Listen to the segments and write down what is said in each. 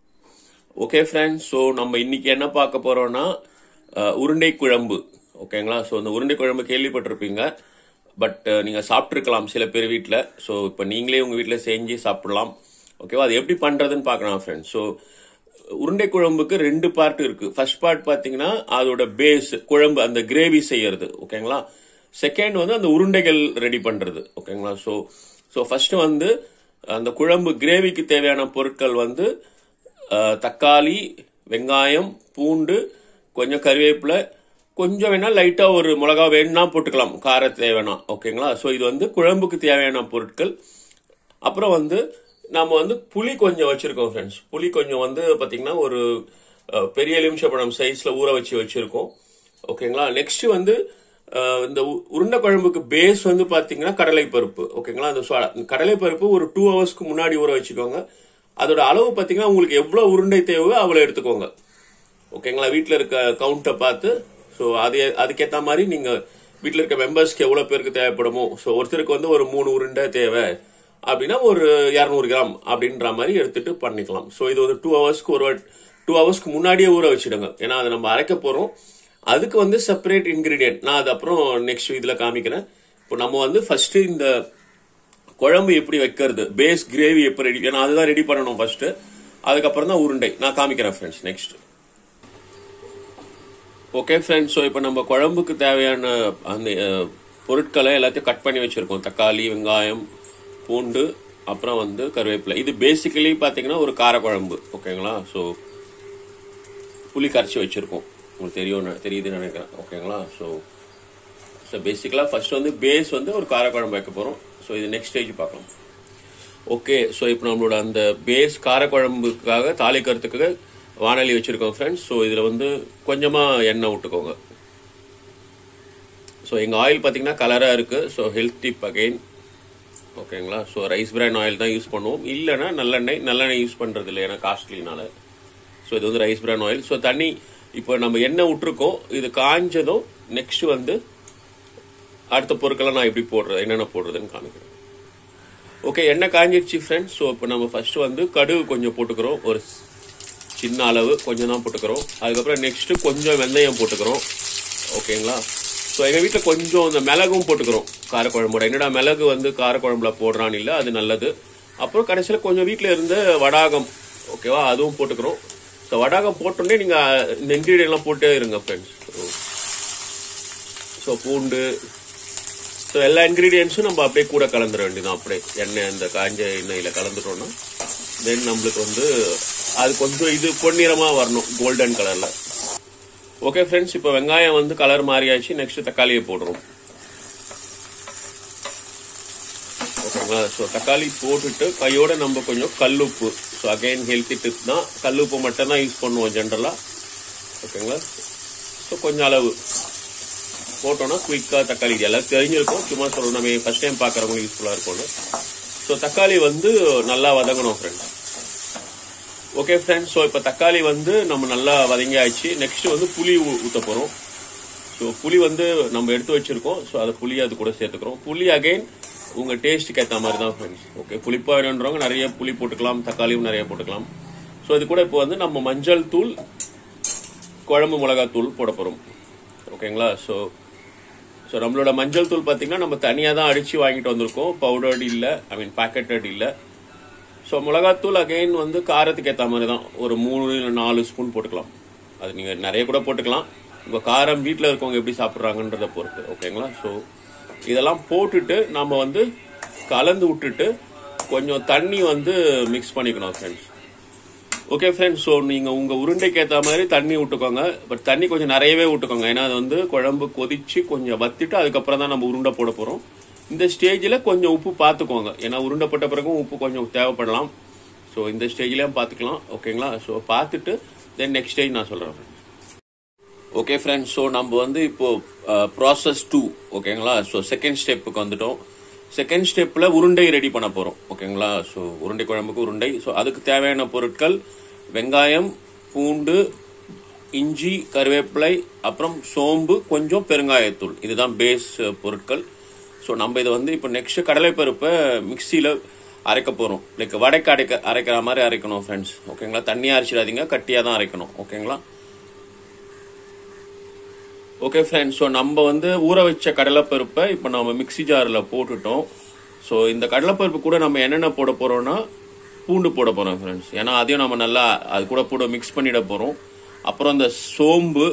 Okay friends, so நம்ம இன்னைக்கு என்ன பார்க்க போறோம்னா உருண்டை குழம்பு. ஓகேங்களா? ஸோ இந்த உருண்டை குழம்பு கேள்விப்பட்டிருப்பீங்க, பட் நீங்க சாப்பிட்ருக்கலாம் சில பேர் வீட்டில். ஸோ இப்போ நீங்களே உங்க வீட்டில் செஞ்சு சாப்பிடலாம். ஓகேவா? அது எப்படி பண்றதுன்னு பார்க்கலாம் ஃப்ரெண்ட்ஸ். ஸோ உருண்டை குழம்புக்கு 2 பார்ட் இருக்கு. ஃபர்ஸ்ட் பார்ட் பாத்தீங்கன்னா அதோட பேஸ் குழம்பு, அந்த கிரேவி செய்யறது. ஓகேங்களா? செகண்ட் வந்து அந்த உருண்டைகள் ரெடி பண்றது. ஓகேங்களா? ஸோ ஃபர்ஸ்ட் வந்து அந்த குழம்பு கிரேவிக்கு தேவையான பொருட்கள் வந்து தக்காளி, வெங்காயம், பூண்டு, கொஞ்சம் கறிவேப்பிலை, கொஞ்சம் வேணா லைட்டா ஒரு மிளகா வேணும்னா போட்டுக்கலாம், கார தேவைன்னா. ஓகேங்களா? ஸோ இது வந்து குழம்புக்கு தேவையான பொருட்கள். அப்புறம் வந்து நாம வந்து புளி கொஞ்சம் வச்சிருக்கோம் ஃப்ரெண்ட்ஸ். புளி கொஞ்சம் வந்து பாத்தீங்கன்னா ஒரு பெரிய எலுமிச்சம்பழம் சைஸ்ல ஊற வச்சிருக்கோம். ஓகேங்களா? நெக்ஸ்ட் வந்து இந்த உருண்டை குழம்புக்கு பேஸ் வந்து பாத்தீங்கன்னா கடலைப்பருப்பு. ஓகேங்களா? அந்த கடலைப்பருப்பு ஒரு 2 ஹவர்ஸ்க்கு முன்னாடி ஊற வச்சுக்கோங்க. அதோட அளவு பாத்தீங்கன்னா உங்களுக்கு எவ்வளவு உருண்டை தேவையோ அவ்வளவு எடுத்துக்கோங்க. ஓகேங்களா? வீட்டுல இருக்க கவுண்ட்டை பார்த்து, ஸோ அதுக்கேற்ற மாதிரி நீங்க வீட்டுல இருக்க மெம்பர்ஸ்க்கு எவ்வளவு பேருக்கு தேவைப்படுமோ, ஸோ ஒருத்தருக்கு வந்து ஒரு 3 உருண்டை தேவை அப்படின்னா ஒரு 200 கிராம் அப்படின்ற மாதிரி எடுத்துட்டு பண்ணிக்கலாம். ஸோ இது ஒரு 2 ஹவர்ஸ்க்கு முன்னாடியே ஊற வச்சிடுங்க. ஏன்னா அதை நம்ம அரைக்க போறோம். அதுக்கு வந்து செப்பரேட் இன்கிரீடியன்ட் நான் அது அப்புறம் நெக்ஸ்ட் இதுல காமிக்கிறேன். இப்போ நம்ம வந்து ஃபர்ஸ்ட் இந்த குழம்பு எப்படி வைக்கிறது, பேஸ் கிரேவி எப்படி ரெடி, ஏன்னா அதுதான் ரெடி பண்ணணும் ஃபர்ஸ்ட். அதுக்கப்புறம் தான் உருண்டை நான் காமிக்கிறேன் friends next. Okay friends, so இப்போ நம்ம குழம்புக்கு தேவையான அந்த பொருட்களை எல்லாத்தையும் கட் பண்ணி வச்சிருக்கோம். தக்காளி, வெங்காயம், பூண்டு, அப்புறம் வந்து கருவேப்பிலை. இது பேசிக்கலி பாத்தீங்கன்னா ஒரு காரக்குழம்பு. ஓகேங்களா? ஸோ புளி கரைச்சி வச்சிருக்கோம், உங்களுக்கு தெரியுதுன்னு நினைக்கிறேன். ஓகேங்களா? ஸோ பேசிக்கலா ஃபர்ஸ்ட் வந்து பேஸ் வந்து ஒரு காரக்குழம்பு வைக்க போறோம். ஸோ இது நெக்ஸ்ட் ஸ்டேஜ் பார்க்கலாம். ஓகே, ஸோ இப்போ நம்மளோட அந்த பேஸ் காரக்குழம்புக்காக தாளிக்கிறதுக்கு வானொலி வச்சிருக்கோம் ஃப்ரெண்ட்ஸ். ஸோ இதுல வந்து கொஞ்சமா எண்ணெய் விட்டுக்கோங்க. ஸோ எங்க ஆயில் பாத்தீங்கன்னா கலரா இருக்கு. So health tip again. ஓகேங்களா? ஸோ ரைஸ் பிரான் ஆயில் தான் யூஸ் பண்ணுவோம். இல்லைன்னா நல்லெண்ணெய் யூஸ் பண்றது இல்லை, ஏன்னா காஸ்ட்லினால. ஸோ இது வந்து ரைஸ் பிரான் ஆயில். ஸோ தண்ணி இப்போ நம்ம எண்ணெய் விட்டுருக்கோம். இது காஞ்சதும் நெக்ஸ்ட் வந்து அடுத்த பொருட்களை நான் எப்படி போடுறது, என்னென்ன போடுறதுன்னு காமிக்கிறேன். ஓகே, எண்ணெய் காஞ்சிடுச்சு ஃப்ரெண்ட்ஸ். ஸோ இப்போ நம்ம ஃபர்ஸ்ட் வந்து கடுகு கொஞ்சம் போட்டுக்கிறோம், ஒரு சின்ன அளவு கொஞ்சம் தான் போட்டுக்கிறோம். அதுக்கப்புறம் நெக்ஸ்ட் கொஞ்சம் வெந்தயம் போட்டுக்கிறோம். ஓகேங்களா? ஸோ எங்க வீட்டில் கொஞ்சம் இந்த மிளகும் போட்டுக்கிறோம் காரக்குழம்போட. என்னடா மிளகு வந்து காரக்குழம்புல போடுறான்னு இல்லை, அது நல்லது. அப்புறம் கடைசியில் கொஞ்சம் வீட்டில் இருந்த வடாகம், ஓகேவா, அதுவும் போட்டுக்கிறோம். ஸோ வடாகம் போட்டோன்னே நீங்க இந்த இன்கிரீடியன்ட்லாம் போட்டே இருங்க ஃப்ரெண்ட்ஸ். ஸோ பூண்டு, ஸோ எல்லா இன்கிரீடியன்ஸும் நம்ம அப்படியே கூட கலந்துட வேண்டியதான். அப்படியே எண்ணெய், அந்த காஞ்ச எண்ணெயில கலந்துட்டோம்னா தென் நம்மளுக்கு வந்து அது கொஞ்சம் இது பொன்னிறமா வரணும், கோல்டன் கலர்ல. ஓகே ஃப்ரெண்ட்ஸ், இப்போ வெங்காயம் வந்து கலர் மாறியாச்சு. நெக்ஸ்ட் தக்காளியை போடுறோம். ஓகேங்களா? ஸோ தக்காளி போட்டுட்டு கையோட நம்ம கொஞ்சம் கல்லுப்பு, ஸோ அகைன் ஹெல்த்தி டிப் தான், கல்லுப்பு மட்டும் தான் யூஸ் பண்ணுவோம் ஜென்ரலா. ஓகேங்களா? ஸோ கொஞ்சம் அளவு போட்டோம்னா குயிக்கா தக்காளி, எல்லாம் தெரிஞ்சிருக்கும், சும்மா சொல்லணும், நம்ம ஃபர்ஸ்ட் டைம் பாக்குறவங்களுக்கு யூஸ்ஃபுல்லா இருக்கும்னு. ஸோ தக்காளி வந்து நல்லா வதங்கணும் ஃப்ரெண்ட்ஸ். ஓகே ஃப்ரெண்ட்ஸ், ஸோ இப்போ தக்காளி வந்து நம்ம நல்லா வதங்கி ஆயிடுச்சு. நெக்ஸ்ட் வந்து புளி ஊற்ற போறோம். ஸோ புளி வந்து நம்ம எடுத்து வச்சிருக்கோம். ஸோ அதை புளி அது கூட சேர்த்துக்கிறோம். புளி அகைன் உங்க டேஸ்ட்டுக்கு ஏற்ற மாதிரி தான் ஃப்ரெண்ட்ஸ். ஓகே, புளிப்பா வேணுன்றவங்க நிறைய புளி போட்டுக்கலாம், தக்காளியும் நிறைய போட்டுக்கலாம். ஸோ இது கூட இப்போ வந்து நம்ம மஞ்சள் தூள், குழம்பு மிளகாய் தூள் போட போறோம். ஓகேங்களா? ஸோ நம்மளோட மஞ்சள் தூள் பாத்தீங்கன்னா நம்ம தனியா தான் அடிச்சு வாங்கிட்டு வந்திருக்கோம், பவுடர்டு இல்ல, பேக்கெட்டட் இல்ல. ஸோ மிளகாத்தூள் அகைன் வந்து காரத்துக்கு ஏற்ற மாதிரி தான், ஒரு 3 இல்ல 4 ஸ்பூன் போட்டுக்கலாம். அது நீங்க நிறைய கூட போட்டுக்கலாம், உங்க காரம் வீட்டில் இருக்கவங்க எப்படி சாப்பிட்றாங்கன்றத பொறுத்து. ஓகேங்களா? ஸோ இதெல்லாம் போட்டுட்டு நாம வந்து கலந்து விட்டுட்டு கொஞ்சம் தண்ணி வந்து மிக்ஸ் பண்ணிக்கணும் ஃப்ரெண்ட்ஸ். ஓகே ஃப்ரெண்ட்ஸ், ஸோ நீங்க உங்க உருண்டைக்கு ஏற்ற மாதிரி தண்ணி விட்டுக்கோங்க. பட் தண்ணி கொஞ்சம் நிறையவே விட்டுக்கோங்க, ஏன்னா அது வந்து குழம்பு கொதிச்சு கொஞ்சம் வத்திட்டு அதுக்கப்புறம் தான் நம்ம உருண்டை போட போறோம். இந்த ஸ்டேஜ்ல கொஞ்சம் உப்பு பார்த்துக்கோங்க, ஏன்னா உருண்டை போட்ட பிறகும் உப்பு கொஞ்சம் தேவைப்படலாம். ஸோ இந்த ஸ்டேஜ்லயும் பார்த்துக்கலாம். ஓகேங்களா? ஸோ பார்த்துட்டு தென் நெக்ஸ்ட் ஸ்டேஜ் நான் சொல்றேன். ஓகே ஃப்ரெண்ட்ஸ், ஸோ நம்ம வந்து இப்போ ப்ராசஸ் 2. ஓகேங்களா? ஸோ செகண்ட் ஸ்டெப்புக்கு வந்துட்டோம். செகண்ட் ஸ்டெப்ல உருண்டை ரெடி பண்ண போறோம். ஓகேங்களா? ஸோ உருண்டை குழம்புக்கு உருண்டை. ஸோ அதுக்கு தேவையான பொருட்கள் வெங்காயம், பூண்டு, இஞ்சி, கருவேப்பிலை, அப்புறம் சோம்பு, கொஞ்சம் பெருங்காயத்தூள். இதுதான் பேஸ் பொருட்கள். ஸோ நம்ம இதை வந்து இப்போ நெக்ஸ்ட் கடலைப்பருப்பை மிக்சியில அரைக்க போகிறோம். லைக் வடைக்கு அரைக்கிற மாதிரி அரைக்கணும் ஃப்ரெண்ட்ஸ். ஓகேங்களா, தண்ணியாக அரைச்சிடாதீங்க, கட்டியாக தான் அரைக்கணும். ஓகேங்களா. ஓகே ஃப்ரெண்ட்ஸ், ஸோ நம்ம வந்து ஊற வச்ச கடலைப்பருப்பை இப்போ நம்ம மிக்சி ஜாரில் போட்டுட்டோம். ஸோ இந்த கடலைப்பருப்பு கூட நம்ம என்னென்ன போட போகிறோம்னா பூண்டு போட போகிறோம் ஃப்ரெண்ட்ஸ். ஏன்னா அதையும் நம்ம நல்லா அது கூட போட மிக்ஸ் பண்ணிட போகிறோம். அப்புறம் இந்த சோம்பு.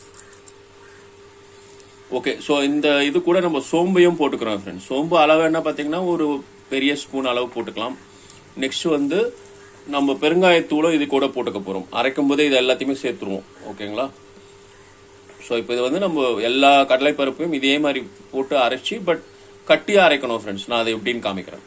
ஓகே, ஸோ இந்த இது கூட நம்ம சோம்பையும் போட்டுக்கிறோம் ஃப்ரெண்ட்ஸ். சோம்பு அளவு என்ன பார்த்தீங்கன்னா ஒரு பெரிய ஸ்பூன் அளவு போட்டுக்கலாம். நெக்ஸ்ட் வந்து நம்ம பெருங்காயத்தூளும் இது கூட போட்டுக்க போகிறோம். அரைக்கும் போதே இது எல்லாத்தையுமே சேர்த்துருவோம். ஓகேங்களா. ஸோ இப்போ இது வந்து நம்ம எல்லா கடலைப்பருப்பையும் இதே மாதிரி போட்டு அரைச்சி பட் கட்டியாக அரைக்கணும் ஃப்ரெண்ட்ஸ். நான் அதை எப்படின்னு காமிக்கிறேன்.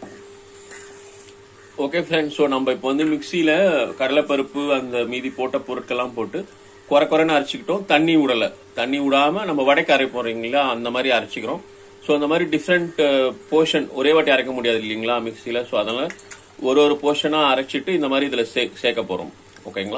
ஓகே ஃப்ரெண்ட்ஸ், ஸோ நம்ம இப்போ வந்து மிக்சியில் கடலைப்பருப்பு அந்த மீதி போட்ட பொருட்கள்லாம் போட்டு குறைன்னு அரைச்சிக்கிட்டோம். தண்ணி விடலை, தண்ணி விடாமல் நம்ம வடைக்கு அரைப்போம் இல்லைங்களா, அந்த மாதிரி அரைச்சிக்கிறோம். ஸோ அந்த மாதிரி டிஃப்ரெண்ட் போர்ஷன் ஒரே வாட்டி அரைக்க முடியாது இல்லைங்களா மிக்சியில். ஸோ அதனால் ஒரு போர்ஷனாக அரைச்சிட்டு இந்த மாதிரி இதில் சேர்க்க போகிறோம். ஓகேங்களா.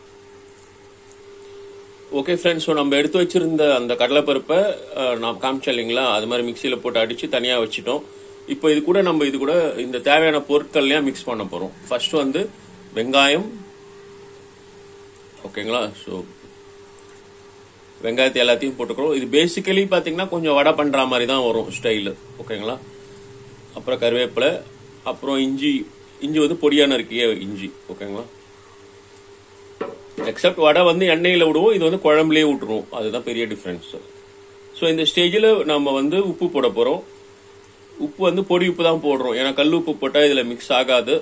ஓகே ஃப்ரெண்ட்ஸ், ஸோ நம்ம எடுத்து வச்சிருந்த அந்த கடலைப்பருப்பை நான் காமிச்சேன் இல்லைங்களா, அது மாதிரி மிக்சியில் போட்டு அடித்து தனியாக வச்சுட்டோம். இப்போ இது கூட நம்ம இந்த தேவையான பொருட்கள்லையும் மிக்ஸ் பண்ண போகிறோம். ஃபர்ஸ்ட் வந்து வெங்காயம். ஓகேங்களா. ஸோ வெங்காயத்தை எல்லாத்தையும் போட்டுக்கிறோம். இது பேசிக்கலி பார்த்தீங்கன்னா கொஞ்சம் வடை பண்ணுற மாதிரி தான் வரும் ஸ்டைலு. ஓகேங்களா. அப்புறம் கருவேப்பிலை, அப்புறம் இஞ்சி வந்து பொடியான இருக்கிய இஞ்சி. ஓகேங்களா. எக்ஸப்ட் வடை வந்து எண்ணெயில் விடுவோம், இது வந்து குழம்புலேயே விட்டுருவோம். அதுதான் பெரிய டிஃப்ரென்ஸ். ஸோ இந்த ஸ்டேஜில் நம்ம வந்து உப்பு போட போகிறோம். உப்பு வந்து பொடி உப்பு தான் போடுறோம், ஏன்னா கல் உப்பு போட்டால் இதில் மிக்ஸ் ஆகாது.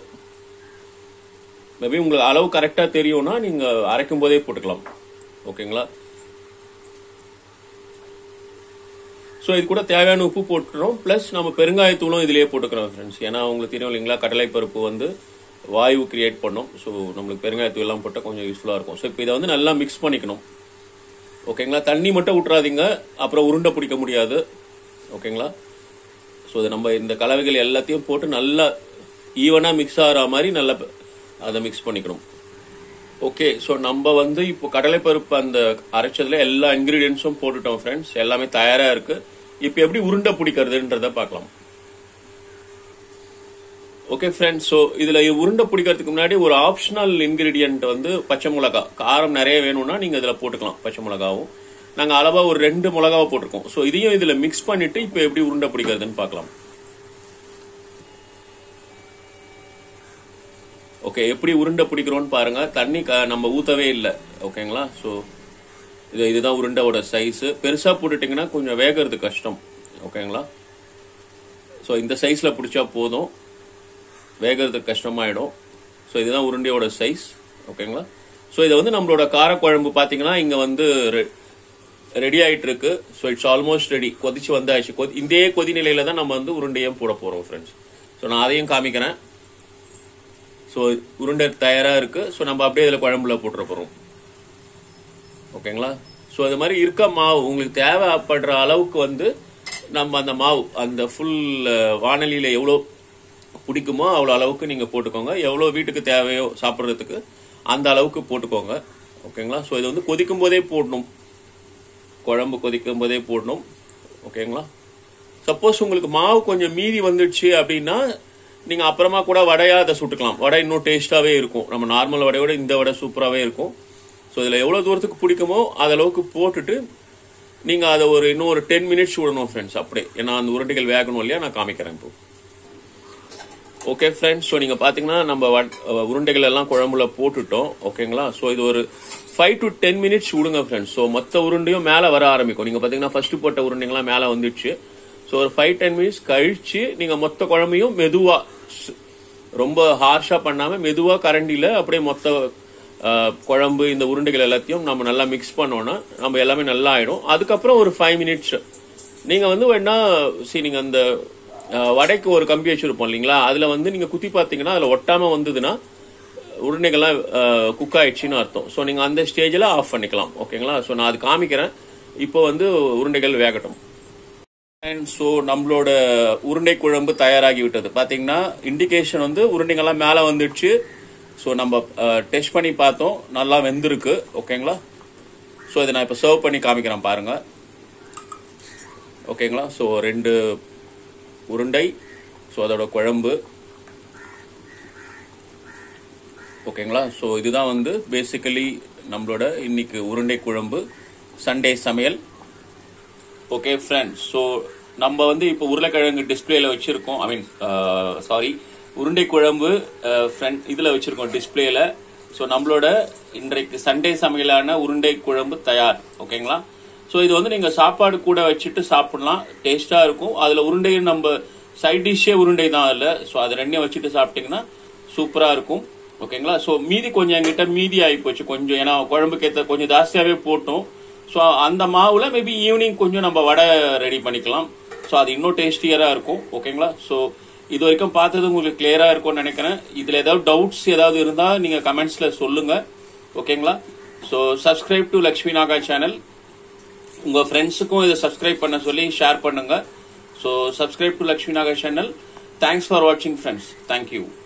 மேபி உங்களுக்கு அளவு கரெக்டாக தெரியும்னா நீங்கள் அரைக்கும் போதே போட்டுக்கலாம். ஓகேங்களா. ஸோ இது கூட தேவையான உப்பு போட்டுக்கிறோம். ப்ளஸ் நம்ம பெருங்காயத்தூளும் இதிலேயே போட்டுக்கிறோம் ஃப்ரெண்ட்ஸ். ஏன்னா உங்களுக்கு தெரியும் இல்லைங்களா, கடலைப்பருப்பு வந்து வாயு கிரியேட் பண்ணும். ஸோ நம்மளுக்கு பெருங்காயத்தூள் எல்லாம் போட்டால் கொஞ்சம் யூஸ்ஃபுல்லாக இருக்கும். ஸோ இப்போ இதை வந்து நல்லா மிக்ஸ் பண்ணிக்கணும். ஓகேங்களா. தண்ணி மட்டும் விட்டுறாதீங்க, அப்புறம் உருண்டை பிடிக்க முடியாது. ஓகேங்களா. ஸோ இதை நம்ம இந்த கலவைகள் எல்லாத்தையும் போட்டு நல்லா ஈவனாக மிக்ஸ் ஆகிற மாதிரி நல்லா அதை மிக்ஸ் பண்ணிக்கணும். ஓகே, ஸோ நம்ம வந்து இப்போ கடலைப்பருப்பு அந்த அரைச்சதுல எல்லா இன்கிரீடியன்ஸும் போட்டுட்டோம் ஃப்ரெண்ட்ஸ். எல்லாமே தயாராக இருக்கு. இப்போ எப்படி உருண்டை பிடிக்கிறதுன்றத பார்க்கலாம். ஓகே ஃப்ரெண்ட்ஸ், ஸோ இதில் உருண்டை பிடிக்கிறதுக்கு முன்னாடி ஒரு ஆப்ஷனல் இன்கிரீடியன்ட் வந்து பச்சை மிளகா. காரம் நிறைய வேணும்னா நீங்கள் இதில் போட்டுக்கலாம் பச்சை மிளகாவும். நாங்கள் அளவாக ஒரு 2 மிளகாவை போட்டிருக்கோம். ஸோ இதையும் இதில் மிக்ஸ் பண்ணிட்டு இப்போ எப்படி உருண்டை பிடிக்கிறதுன்னு பார்க்கலாம். ஓகே, எப்படி உருண்டை பிடிக்கிறோன்னு பாருங்க. தண்ணி நம்ம ஊற்றவே இல்லை. ஓகேங்களா. ஸோ இதுதான் உருண்டையோட சைஸு. பெருசாக போட்டுட்டிங்கன்னா கொஞ்சம் வேகிறது கஷ்டம். ஓகேங்களா. ஸோ இந்த சைஸில் பிடிச்சா போதும், வேகிறதுக்கு கஷ்டமாயிடும். ஸோ இதுதான் உருண்டையோட சைஸ். ஓகேங்களா. ஸோ இதை வந்து நம்மளோட காரக்குழம்பு பார்த்தீங்கன்னா இங்கே வந்து ரெடி ஆகிட்டு இருக்கு. So it's almost ready. கொதிச்சு வந்தாச்சு. இதே கொதிநிலையில தான் நம்ம வந்து உருண்டையும் போட போகிறோம் ஃப்ரெண்ட்ஸ். ஸோ நான் அதையும் காமிக்கிறேன். ஸோ உருண்டை தயாராக இருக்கு. ஸோ நம்ம அப்படியே இதில் குழம்புல போட்டுற போகிறோம். ஓகேங்களா. ஸோ அது மாதிரி இருக்க மாவு உங்களுக்கு தேவைப்படுற அளவுக்கு வந்து நம்ம அந்த மாவு அந்த ஃபுல் வானலியில் எவ்வளோ பிடிக்குமோ அவ்வளோ அளவுக்கு நீங்கள் போட்டுக்கோங்க. எவ்வளோ வீட்டுக்கு தேவையோ சாப்பிட்றதுக்கு அந்த அளவுக்கு போட்டுக்கோங்க. ஓகேங்களா. ஸோ இது வந்து கொதிக்கும் போதே போடணும், குழம்பு கொதிக்கும் போதே போடணும். ஓகேங்களா. சப்போஸ் உங்களுக்கு மாவு கொஞ்சம் மீதி வந்துடுச்சு அப்படின்னா நீங்கள் அப்புறமா கூட வடையாக அதை சுட்டுக்கலாம். வடை இன்னும் டேஸ்ட்டாகவே இருக்கும். நம்ம நார்மல் வடையோட இந்த வடை சூப்பராகவே இருக்கும். ஸோ இதில் எவ்வளோ தூரத்துக்கு பிடிக்குமோ அது அளவுக்கு போட்டுட்டு நீங்கள் அதை இன்னும் ஒரு 10 மினிட்ஸ் விடணும் ஃப்ரெண்ட்ஸ். அப்படியே ஏன்னா அந்த உருண்டைகள் வேகணும் இல்லையா, நான் காமிக்கிறேன் இப்போ. ஓகே ஃப்ரெண்ட்ஸ், ஸோ நீங்கள் பார்த்தீங்கன்னா நம்ம உருண்டைகள் எல்லாம் குழம்புல போட்டுட்டோம். ஓகேங்களா. ஸோ இது ஒரு 5 to 10 மினிட்ஸ் விடுங்க ஃப்ரெண்ட்ஸ். ஸோ மொத்த உருண்டையும் மேலே வர ஆரம்பிக்கும். நீங்கள் பார்த்தீங்கன்னா ஃபர்ஸ்ட் போட்ட உருண்டைங்களாம் மேலே வந்துடுச்சு. ஸோ ஒரு 5-10 மினிட்ஸ் கழிச்சு நீங்கள் மொத்த குழம்பையும் மெதுவாக, ரொம்ப ஹார்ஷாக பண்ணாமல் மெதுவாக கரண்டியில் அப்படியே மொத்த குழம்பு இந்த உருண்டைகள் எல்லாத்தையும் நம்ம நல்லா மிக்ஸ் பண்ணோன்னா நம்ம எல்லாமே நல்லா ஆகிடும். அதுக்கப்புறம் ஒரு 5 மினிட்ஸ் நீங்கள் வந்து வேணா நீங்கள் அந்த வடைக்கு ஒரு கம்பி வச்சிருப்போம் இல்லைங்களா, அதில் வந்து நீங்கள் குத்தி பார்த்தீங்கன்னா அதில் ஒட்டாமல் வந்ததுன்னா உருண்டைகள்லாம் குக் ஆயிடுச்சுன்னு அர்த்தம். ஸோ நீங்கள் அந்த ஸ்டேஜில் ஆஃப் பண்ணிக்கலாம். ஓகேங்களா. ஸோ நான் அது காமிக்கிறேன். இப்போ வந்து உருண்டைகள் வேகட்டும். அண்ட் ஸோ நம்மளோட உருண்டை குழம்பு தயாராகி விட்டது. பார்த்தீங்கன்னா இண்டிகேஷன் வந்து உருண்டைகள்லாம் மேலே வந்துடுச்சு. ஸோ நம்ம டெஸ்ட் பண்ணி பார்த்தோம், நல்லா வெந்திருக்கு. ஓகேங்களா. ஸோ இதை நான் இப்போ சர்வ் பண்ணி காமிக்கிறேன் பாருங்க. ஓகேங்களா. ஸோ 2 உருண்டை, ஸோ அதோட குழம்பு ஓகேங்களா. ஸோ இதுதான் வந்து பேசிக்கலி நம்மளோட இன்னைக்கு உருண்டை குழம்பு சண்டே சமையல். ஓகே ஃப்ரெண்ட்ஸ், ஸோ நம்ம வந்து இப்போ உருளைக்கிழங்கு டிஸ்பிளேல வச்சிருக்கோம். ஐ மீன் சாரி, உருண்டை குழம்பு ஃப்ரெண்ட் இதில் வச்சிருக்கோம் டிஸ்பிளேல. ஸோ நம்மளோட இன்றைக்கு சண்டே சமையலான உருண்டை குழம்பு தயார். ஓகேங்களா. ஸோ இது வந்து நீங்கள் சாப்பாடு கூட வச்சுட்டு சாப்பிடலாம், டேஸ்டாக இருக்கும். அதில் உருண்டை நம்ம சைட் டிஷ்ஷே உருண்டை தான் அதில். ஸோ அது ரெண்டையும் வச்சுட்டு சாப்பிட்டீங்கன்னா சூப்பராக இருக்கும். ஓகேங்களா. ஸோ மீதி கொஞ்சம் என்கிட்ட மீதி ஆகி போச்சு கொஞ்சம், ஏன்னா குழம்புக்கு ஏற்ற கொஞ்சம் ஜாஸ்தியாகவே போட்டோம். ஸோ அந்த மாவுல மேபி ஈவினிங் கொஞ்சம் நம்ம வடை ரெடி பண்ணிக்கலாம். ஸோ அது இன்னும் டேஸ்டியராக இருக்கும். ஓகேங்களா. ஸோ இது வரைக்கும் பார்த்தது உங்களுக்கு கிளியரா இருக்கும்னு நினைக்கிறேன். இதுல ஏதாவது டவுட்ஸ் ஏதாவது இருந்தா நீங்க கமெண்ட்ஸ்ல சொல்லுங்க. ஓகேங்களா. So subscribe to Lakshmi Naga channel. உங்க ஃப்ரெண்ட்ஸுக்கும் இதை சப்ஸ்கிரைப் பண்ண சொல்லி ஷேர் பண்ணுங்க. So subscribe to Lakshmi Naga channel. Thanks for வாட்சிங் ஃப்ரெண்ட்ஸ். தேங்க்யூ.